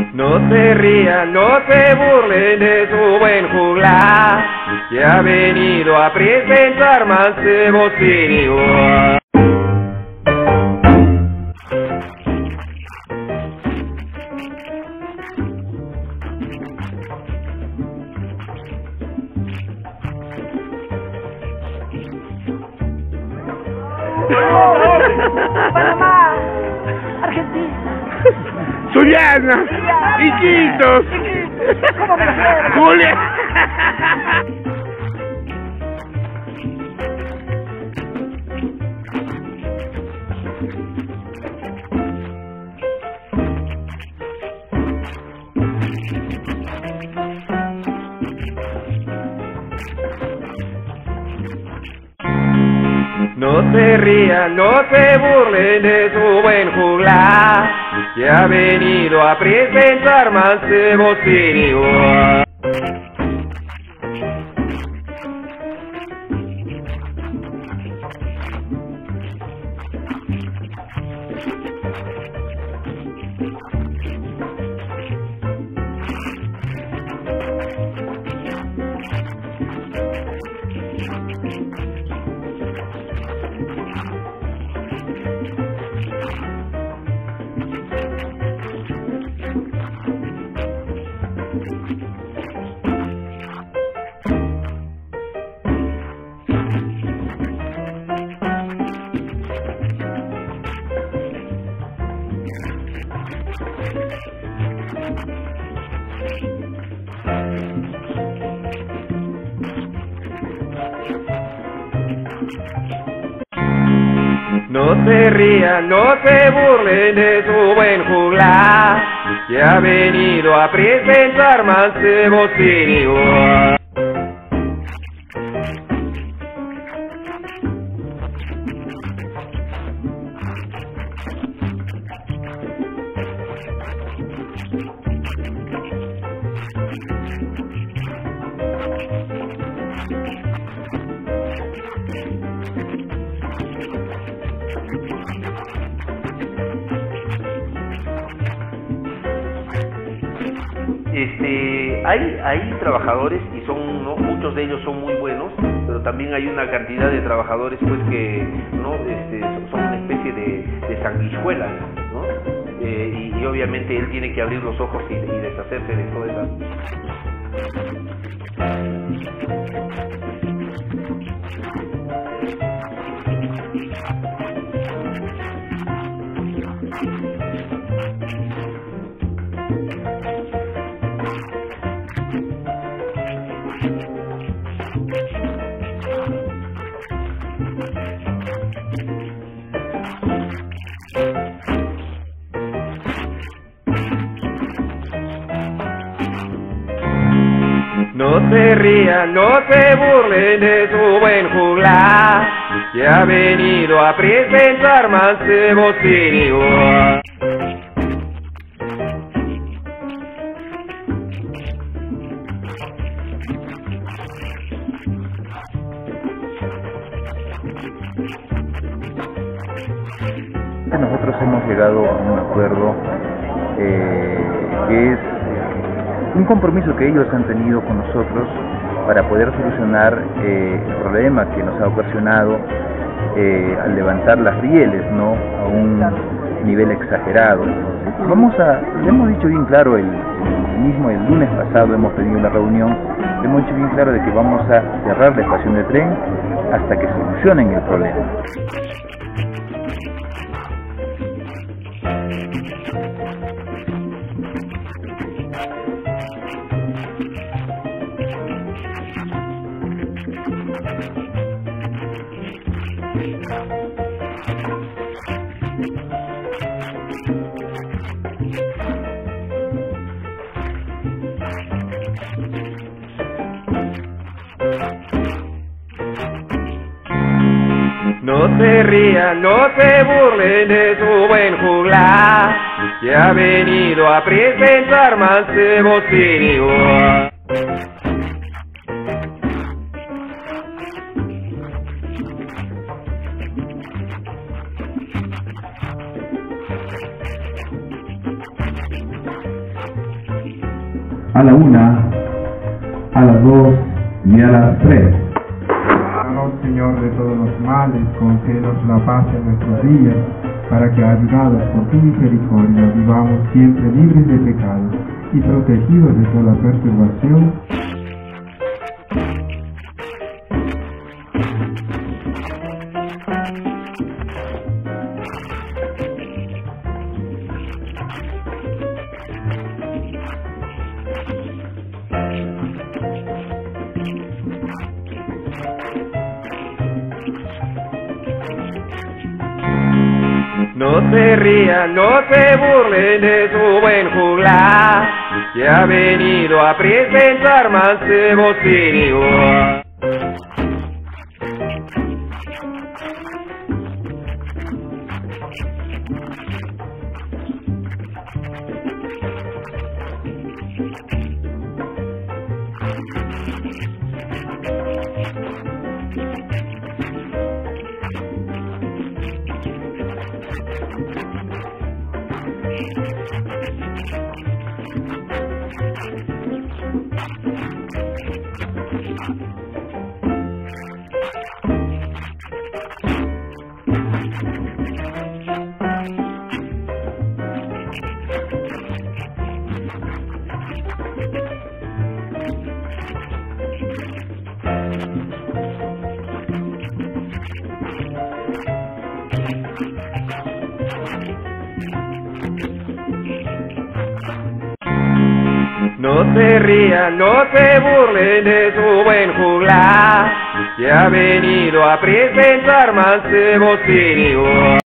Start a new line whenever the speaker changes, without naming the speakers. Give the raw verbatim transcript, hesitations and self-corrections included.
No se rían, no se burlen de su buen juglar, que ha venido a presentar mancebo sin igual.
Panamá, Argentina,
Zuliana, Iquitos,
¿cómo me celebra?
Julia.
No se rían, no se burlen de su buen juglar, que ha venido a presentar mancebo sin igual. No se rían, no se burlen de su buen juglar, que ha venido a presentar mancebo sin igual.
Este, hay, hay trabajadores y son, ¿no? Muchos de ellos son muy buenos, pero también hay una cantidad de trabajadores pues que no este, son una especie de, de sanguijuelas, ¿no? Eh, y, y obviamente él tiene que abrir los ojos y, y deshacerse de toda esa...
No se rían, no se burlen de su buen juglar, que ha venido a presentar mancebo sin igual.
Nosotros hemos llegado a un acuerdo eh, que es un compromiso que ellos han tenido con nosotros para poder solucionar eh, el problema que nos ha ocasionado eh, al levantar las rieles, ¿no?, a un nivel exagerado. Vamos a, le hemos dicho bien claro, el, el mismo el lunes pasado hemos tenido una reunión, le hemos dicho bien claro de que vamos a cerrar la estación de tren hasta que solucionen el problema.
No se rían, no se burlen de su buen juglar, que ha venido a presentar mancebo sin igual.
a la una, a las dos y a las tres.
Líbranos, Señor, de todos los males, concédenos la paz en nuestros días, para que, ayudados por tu misericordia, vivamos siempre libres de pecado y protegidos de toda perturbación.
No se rían, no se burlen de su buen juglar, que ha venido a presentar mancebo sin igual. No se rían, no se burlen de su buen juglar, que ha venido a presentar mancebo sin igual.